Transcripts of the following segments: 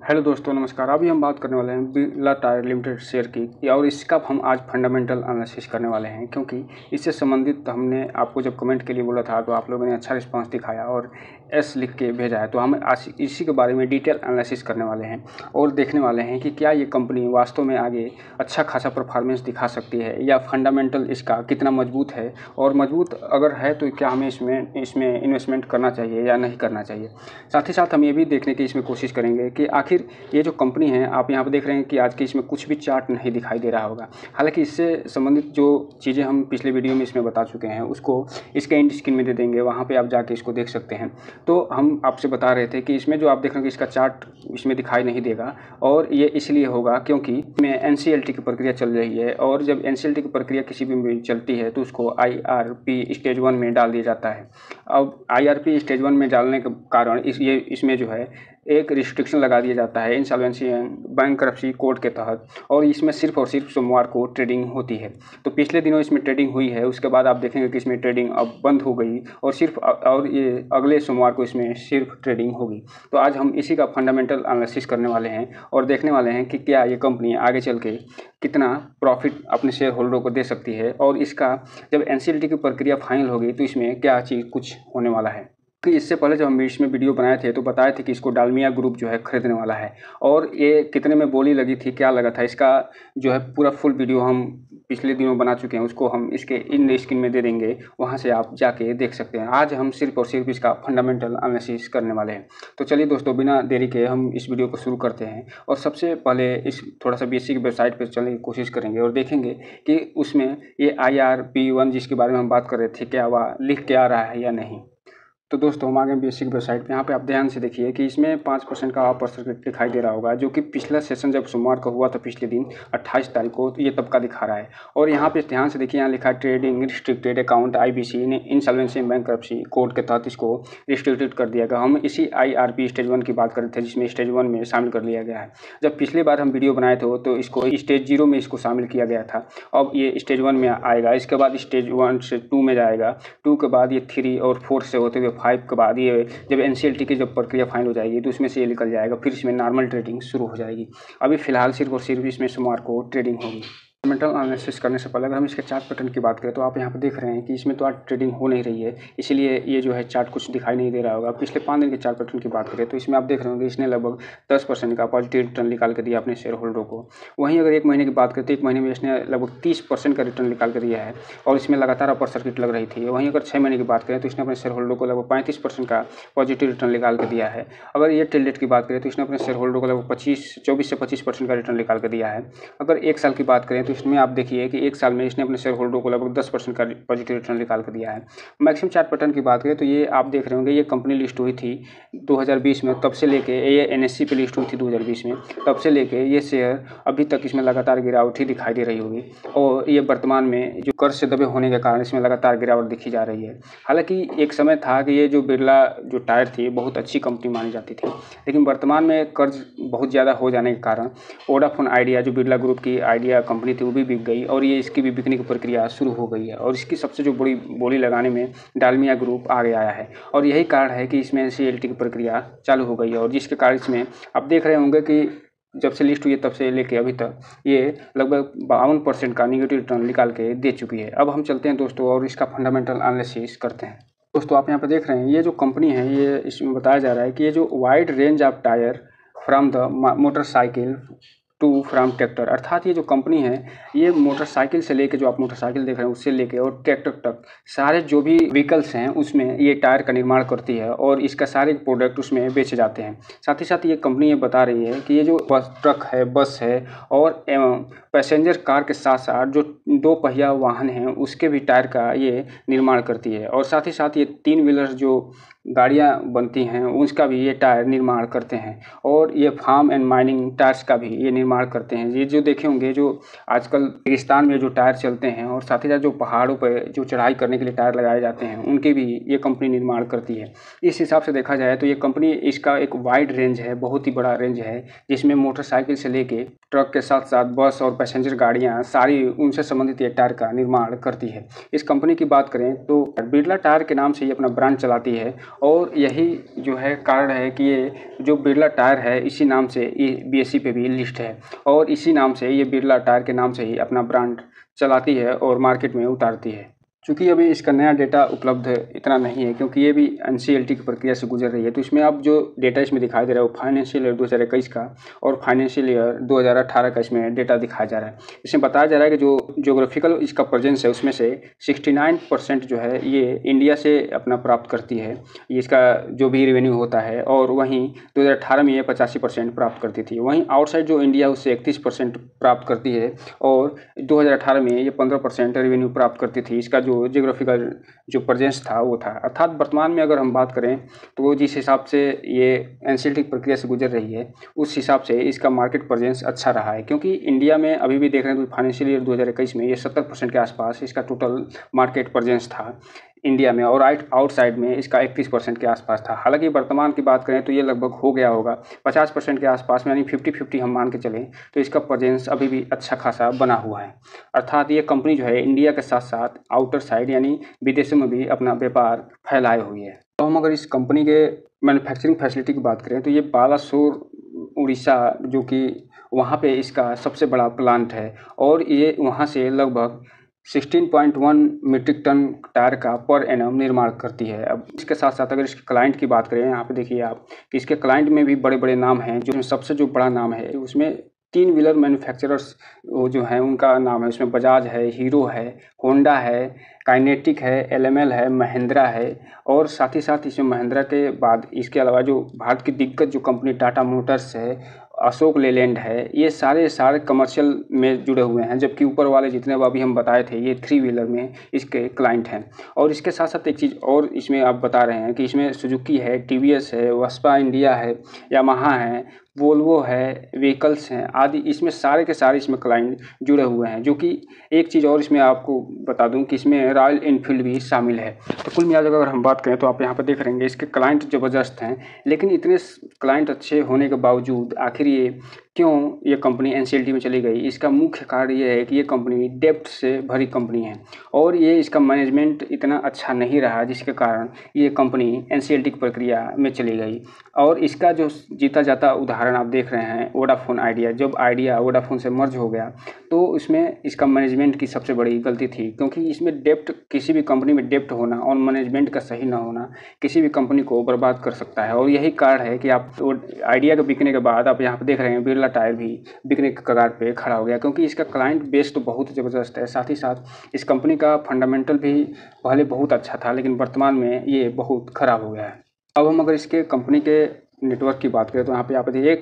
Hello दोस्तों, नमस्कार। अभी हम बात करने वाले हैं बिरला टायर लिमिटेड शेयर की और इसका हम आज फंडामेंटल एनालिसिस करने वाले हैं, क्योंकि इससे संबंधित हमने आपको जब कमेंट के लिए बोला था तो आप लोगों ने अच्छा रिस्पांस दिखाया और एस लिख के भेजा है। तो हम आज इसी के बारे में डिटेल एनालिसिस करने वाले हैं और देखने वाले हैं कि क्या ये कंपनी वास्तव में आगे अच्छा खासा परफॉर्मेंस दिखा सकती है या फंडामेंटल इसका कितना मजबूत है, और मजबूत अगर है तो क्या हमें इसमें इन्वेस्टमेंट करना चाहिए या नहीं करना चाहिए। साथ ही साथ हम ये भी देखने की इसमें कोशिश करेंगे कि आखिर ये जो कंपनी है, आप यहाँ पर देख रहे हैं कि आज के इसमें कुछ भी चार्ट नहीं दिखाई दे रहा होगा। हालांकि इससे संबंधित जो चीज़ें हम पिछले वीडियो में इसमें बता चुके हैं उसको इसके एंड स्क्रीन में दे देंगे, वहाँ पे आप जाके इसको देख सकते हैं। तो हम आपसे बता रहे थे कि इसमें जो आप देख रहे हैं कि इसका चार्ट इसमें दिखाई नहीं देगा, और ये इसलिए होगा क्योंकि इसमें एनसीएलटी की प्रक्रिया चल रही है, और जब एनसीएलटी की प्रक्रिया किसी भी चलती है तो उसको आईआरपी स्टेज 1 में डाल दिया जाता है। अब आईआरपी स्टेज 1 में डालने के कारण इसमें जो है एक रिस्ट्रिक्शन लगा दिया जाता है इंसॉल्वेंसी एंड बैंकरप्सी कोड के तहत, और इसमें सिर्फ और सिर्फ सोमवार को ट्रेडिंग होती है। तो पिछले दिनों इसमें ट्रेडिंग हुई है, उसके बाद आप देखेंगे कि इसमें ट्रेडिंग अब बंद हो गई और ये अगले सोमवार को इसमें सिर्फ ट्रेडिंग होगी। तो आज हम इसी का फंडामेंटल एनालिसिस करने वाले हैं और देखने वाले हैं कि क्या ये कंपनी आगे चल के कितना प्रॉफिट अपने शेयर होल्डरों को दे सकती है, और इसका जब एनसीएलटी की प्रक्रिया फाइनल होगी तो इसमें क्या चीज़ कुछ होने वाला है। कि इससे पहले जब हम इसमें वीडियो बनाए थे तो बताए थे कि इसको डालमिया ग्रुप जो है खरीदने वाला है, और ये कितने में बोली लगी थी, क्या लगा था, इसका जो है पूरा फुल वीडियो हम पिछले दिनों बना चुके हैं। उसको हम इसके इन स्क्रीन में दे देंगे, वहाँ से आप जाके देख सकते हैं। आज हम सिर्फ और सिर्फ इसका फंडामेंटल एनालिसिस करने वाले हैं। तो चलिए दोस्तों, बिना देरी के हम इस वीडियो को शुरू करते हैं, और सबसे पहले इस थोड़ा सा बेसिक वेबसाइट पर चलने की कोशिश करेंगे और देखेंगे कि उसमें ये IRP1 जिसके बारे में हम बात कर रहे थे, क्या वह लिख के आ रहा है या नहीं। तो दोस्तों, हम आगे बेसिक वेबसाइट पे यहाँ पे आप ध्यान से देखिए कि इसमें 5% का अपर सर्किट दिखाई दे रहा होगा, जो कि पिछला सेशन जब सोमवार का हुआ था पिछले दिन 28 तारीख को, तो ये तब का दिखा रहा है। और यहाँ पे ध्यान से देखिए, यहाँ लिखा है ट्रेडिंग रिस्ट्रिक्टेड अकाउंट IBC ने इंसॉल्वेंसी बैंकरप्सी कोड के तहत इसको रिस्ट्रिक्टेड कर दिया गया। हम इसी IRP स्टेज 1 की बात कर रहे थे, जिसमें स्टेज 1 में शामिल कर लिया गया है। जब पिछली बार हम वीडियो बनाए थे तो इसको स्टेज 0 में इसको शामिल किया गया था। अब ये स्टेज 1 में आएगा, इसके बाद स्टेज 1 से 2 में जाएगा, 2 के बाद ये 3 और 4 से होते हुए 5 के बाद ये जब एनसीएलटी की जब प्रक्रिया फाइनल हो जाएगी तो उसमें से ये निकल जाएगा, फिर इसमें नॉर्मल ट्रेडिंग शुरू हो जाएगी। अभी फिलहाल सिर्फ और सिर्फ इसमें सोमवार को ट्रेडिंग होगी। फंडामेंटल एनालिसिस करने से पहले अगर हम इसके चार्ट पैटर्न की बात करें तो आप यहाँ पर देख रहे हैं कि इसमें तो आज ट्रेडिंग हो नहीं रही है, इसलिए ये जो है चार्ट कुछ दिखाई नहीं दे रहा होगा। पिछले 5 दिन के चार्ट पैटर्न की बात करें तो इसमें आप देख रहे होंगे इसने लगभग 10% का पॉजिटिव रिटर्न निकाल कर दिया अपने शेयर होल्डरों को। वहीं अगर एक महीने की बात करें तो एक महीने में इसने लगभग 30% का रिटर्न निकाल कर दिया है, और इसमें लगातार अपर सर्किट लग रही थी। वहीं अगर 6 महीने की बात करें तो इसने अपने शेयर होल्डरों को लगभग 35% का पॉजिटिव रिटर्न निकाल कर दिया है। अगर ये टेल डेट की बात करें तो इसने अपने शेयर होल्डरों को लगभग 24 से 25% का रिटर्न निकाल कर दिया है। अगर एक साल की बात करें तो इसमें आप देखिए कि एक साल में इसने अपने शेयर होल्डरों को लगभग 10% का पॉजिटिव रिटर्न निकाल कर दिया है। मैक्सिमम चार्ट पैटर्न की बात करें तो ये आप देख रहे होंगे, ये कंपनी लिस्ट हुई थी 2020 में, तब से लेके ये NSE पे लिस्ट हुई थी 2020 में, तब से लेके ये शेयर अभी तक इसमें लगातार गिरावट ही दिखाई दे रही होगी, और ये वर्तमान में जो कर्ज से दबे होने के कारण इसमें लगातार गिरावट दिखी जा रही है। हालांकि एक समय था कि ये जो बिरला जो टायर थी बहुत अच्छी कंपनी मानी जाती थी, लेकिन वर्तमान में कर्ज बहुत ज़्यादा हो जाने के कारण वोडाफोन आइडिया जो बिरला ग्रुप की आइडिया कंपनी थी वो भी बिक गई, और ये इसकी भी बिकने की प्रक्रिया शुरू हो गई है। और इसकी सबसे जो बड़ी बोली लगाने में डालमिया ग्रुप आगे आया है, और यही कारण है कि इसमें एनसीएलटी की प्रक्रिया चालू हो गई है, और जिसके कारण इसमें आप देख रहे होंगे कि जब से लिस्ट हुई है तब से लेके अभी तक ये लगभग 52% का निगेटिव रिटर्न निकाल के दे चुकी है। अब हम चलते हैं दोस्तों और इसका फंडामेंटल एनालिसिस करते हैं। दोस्तों, आप यहाँ पर देख रहे हैं ये जो कंपनी है, ये इसमें बताया जा रहा है कि ये जो wide range of tyre from the motorcycle to from tractor, अर्थात ये जो कंपनी है ये मोटरसाइकिल से लेके, जो आप मोटरसाइकिल देख रहे हैं उससे लेके और ट्रैक्टर तक सारे जो भी व्हीकल्स हैं उसमें ये टायर का निर्माण करती है, और इसका सारे प्रोडक्ट उसमें बेचे जाते हैं। साथ ही साथ ये कंपनी ये बता रही है कि ये जो ट्रक है, बस है और एवं पैसेंजर कार के साथ साथ जो 2 पहिया वाहन हैं उसके भी टायर का ये निर्माण करती है, और साथ ही साथ ये 3 व्हीलर जो गाड़ियाँ बनती हैं उसका भी ये टायर निर्माण करते हैं, और ये फार्म एंड माइनिंग टायर्स का भी ये निर्माण करते हैं। ये जो देखे होंगे जो आजकल रेगिस्तान में जो टायर चलते हैं, और साथ ही साथ जो पहाड़ों पर जो चढ़ाई करने के लिए टायर लगाए जाते हैं उनके भी ये कंपनी निर्माण करती है। इस हिसाब से देखा जाए तो ये कंपनी, इसका एक वाइड रेंज है, बहुत ही बड़ा रेंज है, जिसमें मोटरसाइकिल से लेके ट्रक के साथ साथ बस और पैसेंजर गाड़ियाँ सारी उनसे संबंधित ये टायर का निर्माण करती है। इस कंपनी की बात करें तो बिरला टायर के नाम से ये अपना ब्रांड चलाती है, और यही जो है कारण है कि ये जो बिरला टायर है इसी नाम से ये BSE पे भी लिस्ट है और इसी नाम से ये बिरला टायर के नाम से ही अपना ब्रांड चलाती है और मार्केट में उतारती है। चूँकि अभी इसका नया डेटा उपलब्ध इतना नहीं है क्योंकि ये भी NCLT की प्रक्रिया से गुजर रही है, तो इसमें अब जो डेटा इसमें दिखाई दे रहा है वो फाइनेंशियल ईयर 2021 का और फाइनेंशियल ईयर 2018 का इसमें डेटा दिखाया जा रहा है। इसमें बताया जा रहा है कि जो ज्योग्राफिकल इसका प्रेजेंस है उसमें से 69% जो है ये इंडिया से अपना प्राप्त करती है, ये इसका जो भी रेवेन्यू होता है, और वहीं 2018 में ये 85% प्राप्त करती थी। वहीं आउटसाइड जो इंडिया उससे 31% प्राप्त करती है और 2018 में ये 15% रेवेन्यू प्राप्त करती थी। इसका जो जियोग्राफिकल जो प्रेजेंस था वो था, अर्थात वर्तमान में अगर हम बात करें तो जिस हिसाब से ये NCLT प्रक्रिया से गुजर रही है उस हिसाब से इसका मार्केट प्रेजेंस अच्छा रहा है, क्योंकि इंडिया में अभी भी देख रहे हैं तो फाइनेंशियल ईयर 2021 में ये 70% के आसपास इसका टोटल मार्केट प्रेजेंस था इंडिया में, और आउटसाइड में इसका 31% के आसपास था। हालांकि वर्तमान की बात करें तो ये लगभग हो गया होगा 50% के आसपास में, यानी 50-50 हम मान के चलें तो इसका प्रेजेंस अभी भी अच्छा खासा बना हुआ है। अर्थात ये कंपनी जो है इंडिया के साथ साथ आउटर साइड यानी विदेशों में भी अपना व्यापार फैलाए हुई है। तो हम अगर इस कंपनी के मैन्युफैक्चरिंग फैसिलिटी की बात करें तो ये बालासोर उड़ीसा जो कि वहाँ पे इसका सबसे बड़ा प्लांट है और ये वहाँ से लगभग 16.1 मीट्रिक टन टायर का पर एनम निर्माण करती है। अब इसके साथ साथ अगर इसके क्लाइंट की बात करें, यहाँ पे देखिए आप कि इसके क्लाइंट में भी बड़े बड़े नाम हैं। जो सबसे जो बड़ा नाम है उसमें 3 व्हीलर मैन्युफैक्चरर्स वो जो हैं उनका नाम है, उसमें बजाज है, हीरो है, होंडा है, काइनेटिक है, LML है, महिंद्रा है, और साथ ही साथ इसमें महिंद्रा के बाद इसके अलावा जो भारत की दिग्गज जो कंपनी टाटा मोटर्स है, अशोक लेलैंड है, ये सारे कमर्शियल में जुड़े हुए हैं, जबकि ऊपर वाले जितने अभी हम बताए थे ये 3 व्हीलर में इसके क्लाइंट हैं। और इसके साथ साथ एक चीज़ और इसमें आप बता रहे हैं कि इसमें सुजुकी है, TVS है, वेस्पा इंडिया है, यामाहा है, वोल्वो है, व्हीकल्स हैं आदि, इसमें सारे के सारे इसमें क्लाइंट जुड़े हुए हैं। जो कि एक चीज़ और इसमें आपको बता दूं कि इसमें रॉयल एनफील्ड भी शामिल है। तो कुल मिलाकर अगर हम बात करें तो आप यहाँ पर देख रहे हैं इसके क्लाइंट ज़बरदस्त हैं, लेकिन इतने क्लाइंट अच्छे होने के बावजूद आखिर ये क्यों ये कंपनी NCLT में चली गई, इसका मुख्य कारण ये है कि ये कंपनी डेब्ट से भरी कंपनी है और ये इसका मैनेजमेंट इतना अच्छा नहीं रहा, जिसके कारण ये कंपनी NCLT की प्रक्रिया में चली गई। और इसका जो जीता जाता उदाहरण आप देख रहे हैं वोडाफोन आइडिया, जब आइडिया वोडाफोन से मर्ज हो गया तो इसमें इसका मैनेजमेंट की सबसे बड़ी गलती थी, क्योंकि इसमें डेब्ट, किसी भी कंपनी में डेब्ट होना और मैनेजमेंट का सही ना होना किसी भी कंपनी को बर्बाद कर सकता है। और यही कारण है कि आप आइडिया के बिकने के बाद आप यहाँ पर देख रहे हैं बिरला टायर भी बिकने के कगार पे खड़ा हो गया, क्योंकि इसका क्लाइंट बेस तो बहुत ज़बरदस्त है। साथ ही साथ इस कंपनी का फंडामेंटल भी पहले बहुत अच्छा था, लेकिन वर्तमान में ये बहुत ख़राब हो गया है। अब हम अगर इसके कंपनी के नेटवर्क की बात करें तो यहाँ पे आप देखिए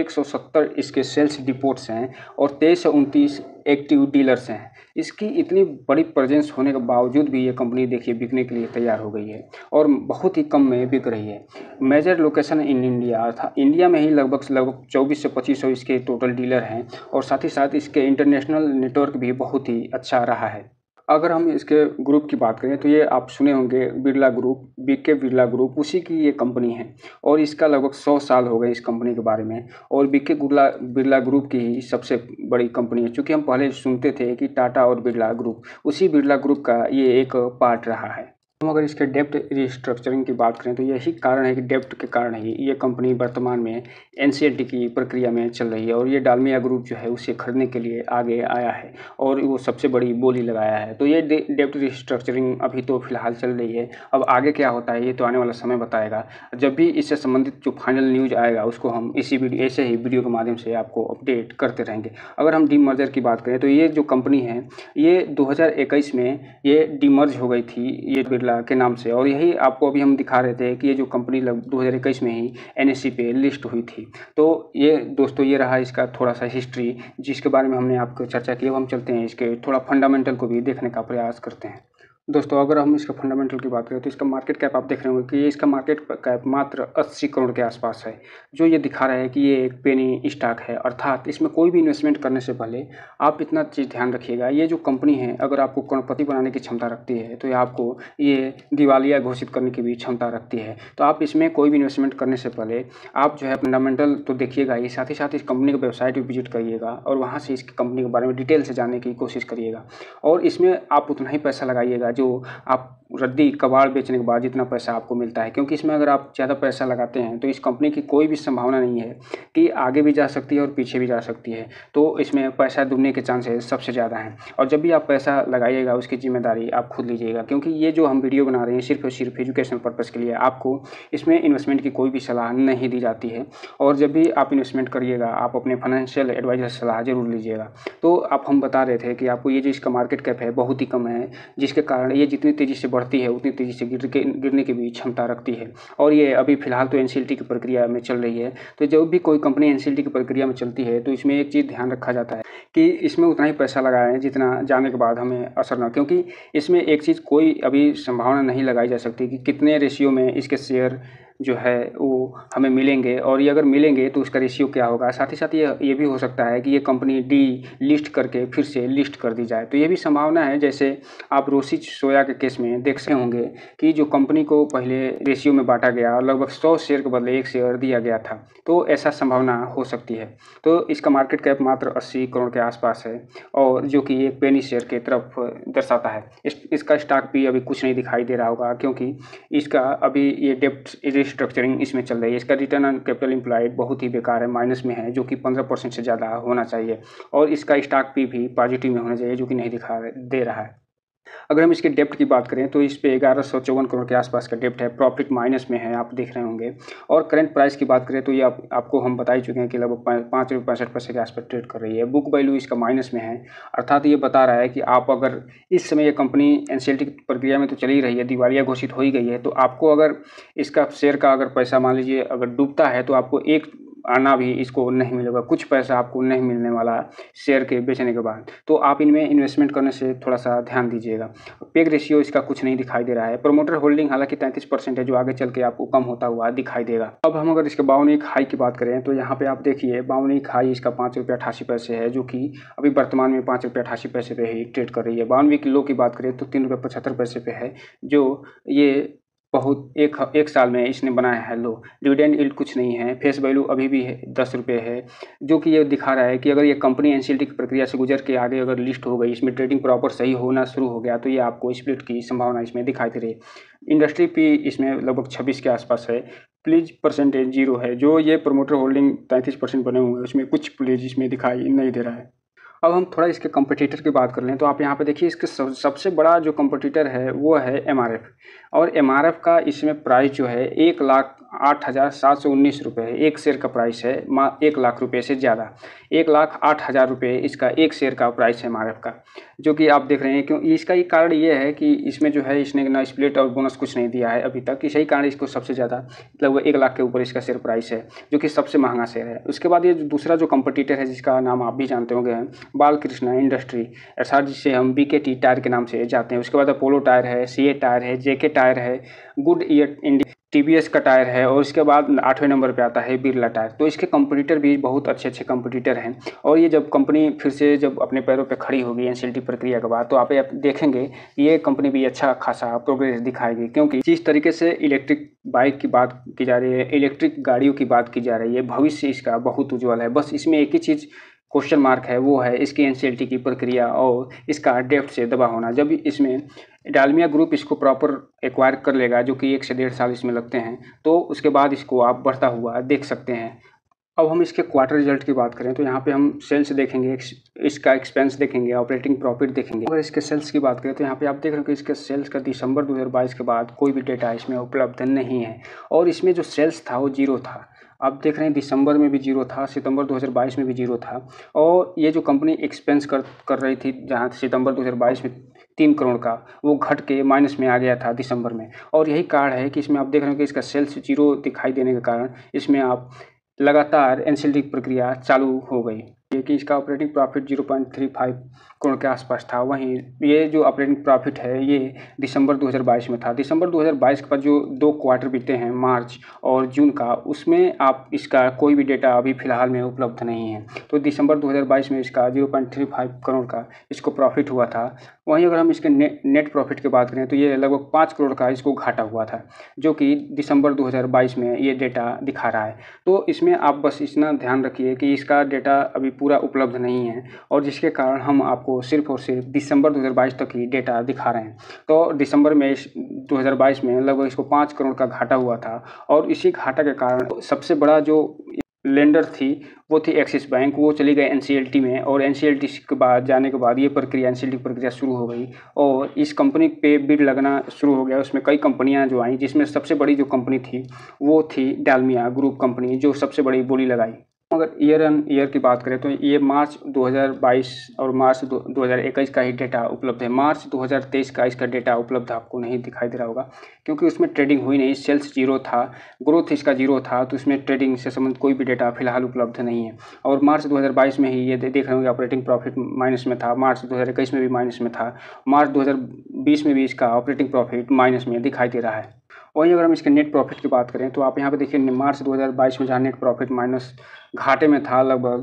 170 इसके सेल्स डिपोट्स हैं और 23 से 29 एक्टिव डीलर्स हैं। इसकी इतनी बड़ी प्रेजेंस होने के बावजूद भी ये कंपनी देखिए बिकने के लिए तैयार हो गई है और बहुत ही कम में बिक रही है। मेजर लोकेशन इन इंडिया था, इंडिया में ही लगभग 24 से 2500 इसके टोटल डीलर हैं और साथ ही साथ इसके इंटरनेशनल नेटवर्क भी बहुत ही अच्छा रहा है। अगर हम इसके ग्रुप की बात करें तो ये आप सुने होंगे Birla group, BK Birla group, उसी की ये कंपनी है और इसका लगभग 100 साल हो गए इस कंपनी के बारे में, और BK बिरला ग्रुप की ही सबसे बड़ी कंपनी है। चूँकि हम पहले सुनते थे कि टाटा और बिरला ग्रुप, उसी बिरला ग्रुप का ये एक पार्ट रहा है। हम अगर इसके डेब्ट रिस्ट्रक्चरिंग की बात करें तो यही कारण है कि डेब्ट के कारण ही ये कंपनी वर्तमान में NCLT की प्रक्रिया में चल रही है और ये डालमिया ग्रुप जो है उसे खरीदने के लिए आगे आया है और वो सबसे बड़ी बोली लगाया है। तो ये डेब्ट रिस्ट्रक्चरिंग अभी तो फिलहाल चल रही है, अब आगे क्या होता है ये तो आने वाला समय बताएगा। जब भी इससे संबंधित जो फाइनल न्यूज़ आएगा उसको हम ऐसे ही वीडियो के माध्यम से आपको अपडेट करते रहेंगे। अगर हम डीमर्जर की बात करें तो ये जो कंपनी है ये 2021 में ये डीमर्ज हो गई थी ये बिरला के नाम से, और यही आपको अभी हम दिखा रहे थे कि ये जो कंपनी 2021 में ही NSE पे लिस्ट हुई थी। तो ये दोस्तों ये रहा इसका थोड़ा सा हिस्ट्री जिसके बारे में हमने आपको चर्चा की। अब हम चलते हैं इसके थोड़ा फंडामेंटल को भी देखने का प्रयास करते हैं। दोस्तों अगर हम इसका फंडामेंटल की बात करें तो इसका मार्केट कैप आप देख रहे होंगे कि इसका मार्केट कैप मात्र 80 करोड़ के आसपास है, जो ये दिखा रहा है कि ये एक पेनी स्टॉक है। अर्थात इसमें कोई भी इन्वेस्टमेंट करने से पहले आप इतना चीज़ ध्यान रखिएगा, ये जो कंपनी है अगर आपको करोड़पति बनाने की क्षमता रखती है तो ये आपको ये दिवालिया घोषित करने की भी क्षमता रखती है। तो आप इसमें कोई भी इन्वेस्टमेंट करने से पहले आप जो है फंडामेंटल तो देखिएगा ही, साथ ही साथ इस कंपनी की वेबसाइट भी विजिट करिएगा और वहाँ से इसकी कंपनी के बारे में डिटेल से जानने की कोशिश करिएगा और इसमें आप उतना ही पैसा लगाइएगा जो आप रद्दी कबाड़ बेचने के बाद जितना पैसा आपको मिलता है, क्योंकि इसमें अगर आप ज़्यादा पैसा लगाते हैं तो इस कंपनी की कोई भी संभावना नहीं है कि आगे भी जा सकती है और पीछे भी जा सकती है। तो इसमें पैसा डूबने के चांसेस सबसे ज़्यादा हैं। और जब भी आप पैसा लगाइएगा उसकी जिम्मेदारी आप खुद लीजिएगा, क्योंकि ये जो हम वीडियो बना रहे हैं सिर्फ और सिर्फ एजुकेशनल पर्पज़ के लिए। आपको इसमें इन्वेस्टमेंट की कोई भी सलाह नहीं दी जाती है। और जब भी आप इन्वेस्टमेंट करिएगा आप अपने फाइनेंशियल एडवाइज़र से सलाह ज़रूर लीजिएगा। तो आप हम बता रहे थे कि आपको ये जो इसका मार्केट कैप है बहुत ही कम है, जिसके कारण ये जितनी तेज़ी से बढ़ती है उतनी तेज़ी से गिरने की भी क्षमता रखती है। और ये अभी फ़िलहाल तो एनसीएलटी की प्रक्रिया में चल रही है। तो जब भी कोई कंपनी एनसीएलटी की प्रक्रिया में चलती है तो इसमें एक चीज़ ध्यान रखा जाता है कि इसमें उतना ही पैसा लगाएं जितना जाने के बाद हमें असर ना, क्योंकि इसमें एक चीज़ कोई अभी संभावना नहीं लगाई जा सकती कि कितने रेशियो में इसके शेयर जो है वो हमें मिलेंगे, और ये अगर मिलेंगे तो उसका रेशियो क्या होगा। साथ ही साथ ये भी हो सकता है कि ये कंपनी डी लिस्ट करके फिर से लिस्ट कर दी जाए, तो ये भी संभावना है। जैसे आप रोसिच सोया के केस में देख सकते होंगे कि जो कंपनी को पहले रेशियो में बांटा गया और लगभग 100 शेयर के बदले 1 शेयर दिया गया था, तो ऐसा संभावना हो सकती है। तो इसका मार्केट कैप मात्र 80 करोड़ के आसपास है, और जो कि एक पेनी शेयर की तरफ दर्शाता है। इसका स्टॉक भी अभी कुछ नहीं दिखाई दे रहा होगा, क्योंकि इसका अभी ये डेप्ट स्ट्रक्चरिंग इसमें चल रही है। इसका रिटर्न ऑन कैपिटल एम्प्लॉयड बहुत ही बेकार है, माइनस में है, जो कि 15% से ज़्यादा होना चाहिए। और इसका स्टॉक भी पॉजिटिव में होना चाहिए, जो कि नहीं दिखा दे रहा है। अगर हम इसके डेप्ट की बात करें तो इस पे 1154 करोड़ के आसपास का डेप्ट है, प्रॉफिट माइनस में है, आप देख रहे होंगे। और करंट प्राइस की बात करें तो ये आपको हम बता ही चुके हैं कि लगभग 5 रुपये 65 पैसे के आसपास ट्रेड कर रही है। बुक वैल्यू इसका माइनस में है, अर्थात ये बता रहा है कि आप अगर इस समय ये कंपनी एनसीएलटी की प्रक्रिया में तो चली रही है, दिवालिया घोषित हो ही गई है, तो आपको अगर इसका शेयर का अगर पैसा मान लीजिए अगर डूबता है तो आपको एक आना भी इसको नहीं मिलेगा, कुछ पैसा आपको नहीं मिलने वाला शेयर के बेचने के बाद। तो आप इनमें इन्वेस्टमेंट करने से थोड़ा सा ध्यान दीजिएगा। पेग रेशियो इसका कुछ नहीं दिखाई दे रहा है। प्रोमोटर होल्डिंग हालांकि 33% है, जो आगे चल के आपको कम होता हुआ दिखाई देगा। अब हम अगर इसके 52 हाई की बात करें तो यहाँ पे आप देखिए 52 हाई इसका 5 रुपये 88 पैसे है, जो कि अभी वर्तमान में 5 रुपये 88 पैसे पे ही ट्रेड कर रही है। 52 लो की बात करें तो 3 रुपये 75 पैसे पे है, जो ये बहुत एक साल में इसने बनाया है लो। डिविडेंड यील्ड कुछ नहीं है, फेस वैल्यू अभी भी है 10 रुपये है, जो कि ये दिखा रहा है कि अगर ये कंपनी एनसीएलटी की प्रक्रिया से गुजर के आगे अगर लिस्ट हो गई, इसमें ट्रेडिंग प्रॉपर सही होना शुरू हो गया, तो ये आपको स्प्लिट की संभावना इसमें दिखाई दे रही है। इंडस्ट्री पी इसमें लगभग 26 के आसपास है, प्लीज परसेंटेज 0 है। जो ये प्रोमोटर होल्डिंग 33% बने हुए हैं उसमें कुछ प्लीज इसमें दिखाई नहीं दे रहा है। अब हम थोड़ा इसके कंपटीटर की बात कर लें तो आप यहाँ पे देखिए इसके सबसे बड़ा जो कंपटीटर है वो है एमआरएफ, और एमआरएफ का इसमें प्राइस जो है 1,08,719 रुपये है। एक शेयर का प्राइस है 1 लाख रुपये से ज़्यादा, 1,08,000 रुपये इसका एक शेयर का प्राइस है एमआरएफ का, जो कि आप देख रहे हैं। क्यों इसका एक कारण ये है कि इसमें जो है इसने ना स्प्लिट और बोनस कुछ नहीं दिया है अभी तक, इसी कारण इसको सबसे ज़्यादा लगभग 1 लाख के ऊपर इसका शेयर प्राइस है, जो कि सबसे महंगा शेयर है। उसके बाद ये दूसरा जो कंपटीटर है जिसका नाम आप भी जानते होंगे बालकृष्णा इंडस्ट्री, अर्थात जिसे हम बीकेटी टायर के नाम से जाते हैं। उसके बाद अपोलो टायर है, सीए टायर है, जेके टायर है, गुड ईयर इंडिया, टीवीएस का टायर है, और इसके बाद 8वें नंबर पे आता है बिरला टायर। तो इसके कंपटीटर भी बहुत अच्छे कंपटीटर हैं। और ये जब कंपनी फिर से जब अपने पैरों पे खड़ी होगी एनसीएलटी प्रक्रिया के बाद, तो आप देखेंगे कि ये कंपनी भी अच्छा खासा प्रोग्रेस दिखाएगी, क्योंकि जिस तरीके से इलेक्ट्रिक बाइक की बात की जा रही है, इलेक्ट्रिक गाड़ियों की बात की जा रही है, भविष्य इसका बहुत उज्ज्वल है। बस इसमें एक ही चीज़ क्वेश्चन मार्क है, वो है इसकी एनसीएलटी की प्रक्रिया और इसका डेप्थ से दबा होना। जब इसमें डालमिया ग्रुप इसको प्रॉपर एक्वायर कर लेगा, जो कि 1 से 1.5 साल इसमें लगते हैं, तो उसके बाद इसको आप बढ़ता हुआ देख सकते हैं। अब हम इसके क्वार्टर रिजल्ट की बात करें तो यहाँ पे हम सेल्स देखेंगे, इसका एक्सपेंस देखेंगे, ऑपरेटिंग प्रॉफिट देखेंगे। अगर इसके सेल्स की बात करें तो यहाँ पे आप देख रहे हो कि इसके सेल्स का दिसंबर 2022 के बाद कोई भी डेटा इसमें उपलब्ध नहीं है, और इसमें जो सेल्स था वो 0 था। आप देख रहे हैं दिसंबर में भी 0 था, सितंबर 2022 में भी 0 था। और ये जो कंपनी एक्सपेंस कर रही थी, जहाँ सितंबर 2022 में 3 करोड़ का, वो घट के माइनस में आ गया था दिसंबर में। और यही कारण है कि इसमें आप देख रहे हो कि इसका सेल्स 0 दिखाई देने के कारण इसमें आप लगातार एनसीएलटी प्रक्रिया चालू हो गई। ये कि इसका ऑपरेटिंग प्रॉफिट 0.35 करोड़ के आसपास था। वहीं ये जो ऑपरेटिंग प्रॉफिट है ये दिसंबर 2022 में था। दिसंबर 2022 के बाद जो 2 क्वार्टर बीते हैं, मार्च और जून का, उसमें आप इसका कोई भी डेटा अभी फ़िलहाल में उपलब्ध नहीं है। तो दिसंबर 2022 में इसका 0.35 करोड़ का इसको प्रॉफिट हुआ था। वहीं अगर हम इसके नेट प्रॉफिट की बात करें तो ये लगभग 5 करोड़ का इसको घाटा हुआ था, जो कि दिसंबर 2022 में ये डेटा दिखा रहा है। तो इसमें आप बस इतना ध्यान रखिए कि इसका डेटा अभी पूरा उपलब्ध नहीं है, और जिसके कारण हम आपको सिर्फ और सिर्फ दिसंबर 2022 तक ही डेटा दिखा रहे हैं। तो दिसंबर में 2022 में लगभग इसको 5 करोड़ का घाटा हुआ था, और इसी घाटा के कारण सबसे बड़ा जो लेंडर थी वो थी एक्सिस बैंक, वो चली गई एनसीएलटी में, और एनसीएलटी के बाद जाने के बाद ये प्रक्रिया एनसीएलटी प्रक्रिया शुरू हो गई और इस कंपनी पे बिड लगना शुरू हो गया। उसमें कई कंपनियां जो आई, जिसमें सबसे बड़ी जो कंपनी थी वो थी डालमिया ग्रुप कंपनी, जो सबसे बड़ी बोली लगाई। अगर ईयर ऑन ईयर की बात करें तो ये मार्च 2022 और मार्च 2021 का ही डेटा उपलब्ध है। मार्च 2023 का इसका डेटा उपलब्ध आपको नहीं दिखाई दे रहा होगा, क्योंकि उसमें ट्रेडिंग हुई नहीं, सेल्स जीरो था, ग्रोथ इसका जीरो था, तो उसमें ट्रेडिंग से संबंधित कोई भी डेटा फिलहाल उपलब्ध नहीं है। और मार्च 2022 में ही ये देख रहे होंगे ऑपरेटिंग प्रॉफिट माइनस में था, मार्च 2021 में भी माइनस में था, मार्च 2020 में भी इसका ऑपरेटिंग प्रॉफिट माइनस में दिखाई दे रहा है। वहीं अगर हम इसके नेट प्रॉफिट की बात करें तो आप यहाँ पे देखिए मार्च 2022 में जहाँ नेट प्रॉफिट माइनस घाटे में था लगभग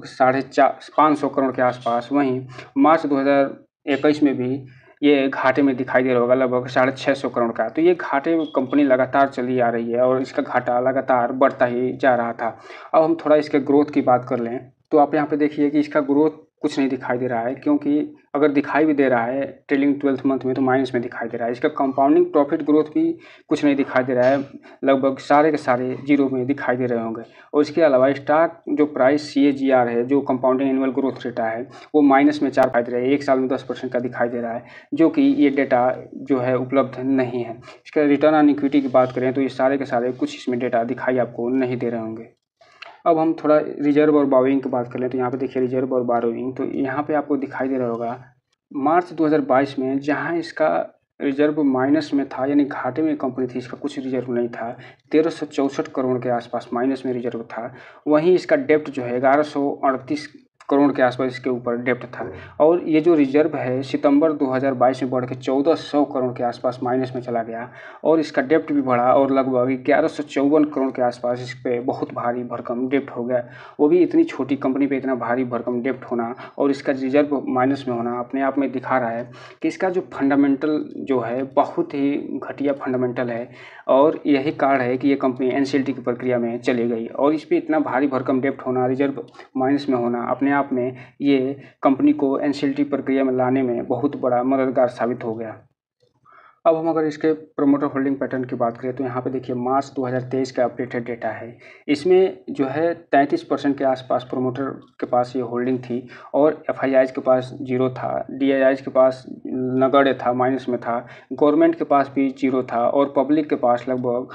550 करोड़ के आसपास, वहीं मार्च 2021 में भी ये घाटे में दिखाई दे रहा होगा लगभग 650 करोड़ का। तो ये घाटे में कंपनी लगातार चली आ रही है और इसका घाटा लगातार बढ़ता ही जा रहा था। अब हम थोड़ा इसके ग्रोथ की बात कर लें तो आप यहाँ पे देखिए कि इसका ग्रोथ कुछ नहीं दिखाई दे रहा है, क्योंकि अगर दिखाई भी दे रहा है ट्रेलिंग 12th मंथ में तो माइनस में दिखाई दे रहा है। इसका कंपाउंडिंग प्रॉफिट ग्रोथ भी कुछ नहीं दिखाई दे रहा है, लगभग सारे के सारे जीरो में दिखाई दे रहे होंगे। और इसके अलावा स्टॉक जो प्राइस CAGR है, जो कंपाउंडिंग एनुअल ग्रोथ रेट है, वो माइनस में 4 दिखाई दे रहा है, एक साल में 10% का दिखाई दे रहा है, जो कि ये डेटा जो है उपलब्ध नहीं है। इसका रिटर्न ऑन इक्विटी की बात करें तो ये सारे के सारे कुछ इसमें डेटा दिखाई आपको नहीं दे रहे होंगे। अब हम थोड़ा रिजर्व और बोरोइंग की बात कर लें तो यहाँ पे देखिए रिजर्व और बोरोइंग, तो यहाँ पे आपको दिखाई दे रहा होगा मार्च 2022 में जहाँ इसका रिजर्व माइनस में था, यानी घाटे में कंपनी थी, इसका कुछ रिजर्व नहीं था, 1364 करोड़ के आसपास माइनस में रिजर्व था। वहीं इसका डेप्ट जो है 1138 करोड़ के आसपास इसके ऊपर डेप्ट था, और ये जो रिजर्व है सितंबर 2022 में बढ़ के 1400 करोड़ के आसपास माइनस में चला गया, और इसका डेप्ट भी बढ़ा और लगभग 1154 करोड़ के आसपास इस पर बहुत भारी भरकम डेप्ट हो गया। वो भी इतनी छोटी कंपनी पे इतना भारी भरकम डेप्ट होना और इसका रिजर्व माइनस में होना अपने आप में दिखा रहा है कि इसका जो फंडामेंटल जो है बहुत ही घटिया फंडामेंटल है, और यही कारण है कि ये कंपनी एनसीएलटी की प्रक्रिया में चली गई। और इस पर इतना भारी भरकम डेप्ट होना, रिजर्व माइनस में होना, अपने आप में ये कंपनी को एनसीएलटी प्रक्रिया में लाने में बहुत बड़ा मददगार साबित हो गया। अब हम अगर इसके प्रमोटर होल्डिंग पैटर्न की बात करें तो यहाँ पे देखिए मार्च 2023 का अपडेटेड डेटा है। इसमें जो है 33% के आसपास प्रमोटर के पास ये होल्डिंग थी, और एफआईआईज के पास जीरो था, डीआईआईज के पास नगण्य था, माइनस में था, गवर्नमेंट के पास भी जीरो था, और पब्लिक के पास लगभग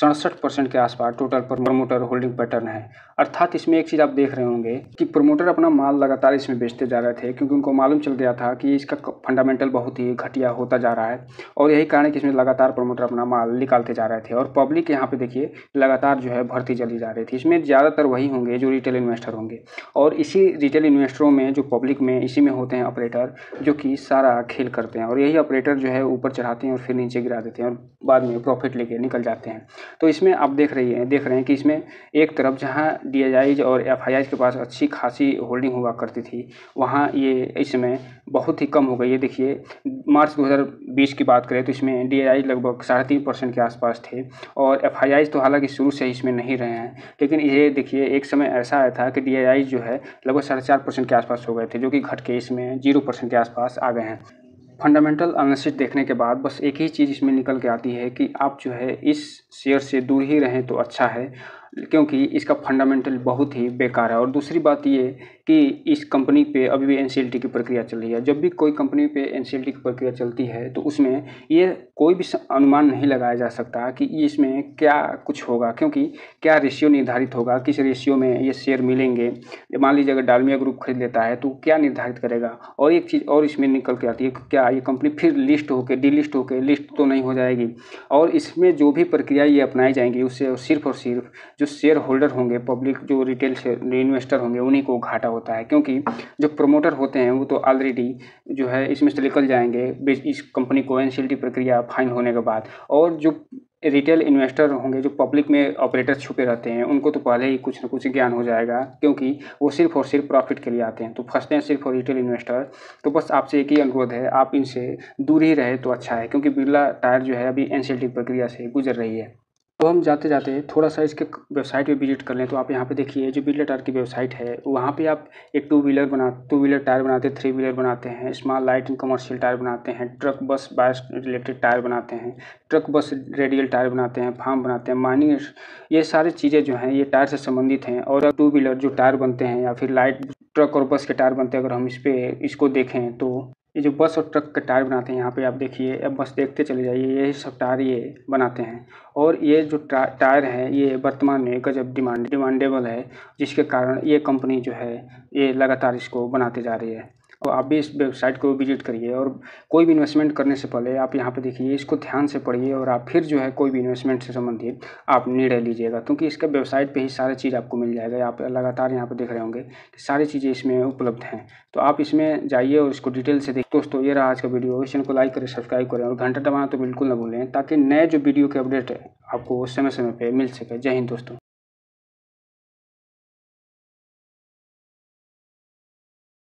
67% के आसपास टोटल प्रमोटर होल्डिंग पैटर्न है। अर्थात इसमें एक चीज़ आप देख रहे होंगे कि प्रमोटर अपना माल लगातार इसमें बेचते जा रहे थे, क्योंकि उनको मालूम चल गया था कि इसका फंडामेंटल बहुत ही घटिया होता जा रहा है, और यही कारण है कि इसमें लगातार प्रमोटर अपना माल निकालते जा रहे थे। और पब्लिक यहाँ पे देखिए लगातार जो है भर्ती चली जा रही थी। इसमें ज़्यादातर वही होंगे जो रिटेल इन्वेस्टर होंगे, और इसी रिटेल इन्वेस्टरों में जो पब्लिक में इसी में होते हैं ऑपरेटर, जो कि सारा खेल करते हैं, और यही ऑपरेटर जो है ऊपर चढ़ाते हैं और फिर नीचे गिरा देते हैं और बाद में प्रॉफिट लेके निकल जाते हैं। तो इसमें आप देख रहे हैं कि इसमें एक तरफ जहाँ डीआईआईज और एफआईआईज के पास अच्छी खासी होल्डिंग हुआ करती थी, वहाँ ये इस समय बहुत ही कम हो गई है। देखिए मार्च 2020 की बात करें तो इसमें डीआईआईज लगभग 3.5% के आसपास थे, और एफआईआईज तो हालांकि शुरू से ही इसमें नहीं रहे हैं, लेकिन ये देखिए एक समय ऐसा आया था कि डीआईआईज जो है लगभग 4.5% के आसपास हो गए थे, जो कि घट के इसमें 0% के आसपास आ गए हैं। फंडामेंटल एनालिसिस देखने के बाद बस एक ही चीज़ इसमें निकल के आती है कि आप जो है इस शेयर से दूर ही रहें तो अच्छा है, क्योंकि इसका फंडामेंटल बहुत ही बेकार है। और दूसरी बात ये कि इस कंपनी पे अभी भी एनसीएलटी की प्रक्रिया चल रही है। जब भी कोई कंपनी पे एनसीएलटी की प्रक्रिया चलती है तो उसमें ये कोई भी अनुमान नहीं लगाया जा सकता कि इसमें क्या कुछ होगा, क्योंकि क्या रेशियो निर्धारित होगा, किस रेशियो में ये शेयर मिलेंगे। मान लीजिए अगर डालमिया ग्रुप खरीद लेता है तो क्या निर्धारित करेगा। और एक चीज़ और इसमें निकल के आती है, क्या ये कंपनी फिर लिस्ट होकर डीलिस्ट होकर लिस्ट तो नहीं हो जाएगी। और इसमें जो भी प्रक्रिया ये अपनाई जाएंगी उससे सिर्फ और सिर्फ जो शेयर होल्डर होंगे, पब्लिक जो रिटेल से इन्वेस्टर होंगे, उन्हीं को घाटा होता है, क्योंकि जो प्रमोटर होते हैं वो तो ऑलरेडी जो है इसमें से निकल जाएंगे इस कंपनी को एनसीएलटी प्रक्रिया फाइन होने के बाद। और जो रिटेल इन्वेस्टर होंगे, जो पब्लिक में ऑपरेटर छुपे रहते हैं, उनको तो पहले ही कुछ न कुछ ज्ञान हो जाएगा, क्योंकि वो सिर्फ़ और सिर्फ प्रॉफ़िट के लिए आते हैं। तो फँसते हैं सिर्फ़ और रिटेल इन्वेस्टर। तो बस आपसे एक ही अनुरोध है, आप इनसे दूर ही रहे तो अच्छा है, क्योंकि बिरला टायर जो है अभी एनसीएलटी प्रक्रिया से गुजर रही है। तो हम जाते-जाते थोड़ा-सा इसके वेबसाइट पे विज़िट कर लें। तो आप यहाँ पे देखिए, जो बिरला टायर की वेबसाइट है, वहाँ पे आप एक टू व्हीलर टायर बनाते हैं, 3 व्हीलर बनाते हैं, small light and commercial tyre बनाते हैं, ट्रक बस बायस रिलेटेड टायर बनाते हैं, ट्रक बस रेडियल टायर बनाते हैं, फार्म बनाते हैं, माइनिंग, ये सारी चीज़ें जो हैं ये टायर से संबंधित हैं। और टू व्हीलर जो टायर बनते हैं या फिर लाइट ट्रक और बस के टायर बनते हैं, अगर हम इसको देखें तो ये जो बस और ट्रक के टायर बनाते हैं, यहाँ पे आप देखिए, अब बस देखते चले जाइए, यही सब टायर ये बनाते हैं। और ये जो टायर है, ये वर्तमान में गजब डिमांडेबल है, जिसके कारण ये कंपनी जो है ये लगातार इसको बनाते जा रही है। तो आप भी इस वेबसाइट को विजिट करिए, और कोई भी इन्वेस्टमेंट करने से पहले आप यहाँ पे देखिए, इसको ध्यान से पढ़िए, और आप फिर जो है कोई भी इन्वेस्टमेंट से संबंधित आप निर्णय लीजिएगा, क्योंकि इसका वेबसाइट पे ही सारी चीज़ आपको मिल जाएगा। आप लगातार यहाँ पे देख रहे होंगे कि सारी चीज़ें इसमें उपलब्ध हैं। तो आप इसमें जाइए और इसको डिटेल से देखिए। दोस्तों, ये रहा आज का वीडियो। इस चैनल को लाइक करें, सब्सक्राइब करें और घंटा दबाना तो बिल्कुल ना भूलें, ताकि नए जो वीडियो के अपडेट आपको समय-समय पे मिल सके। जय हिंद दोस्तों।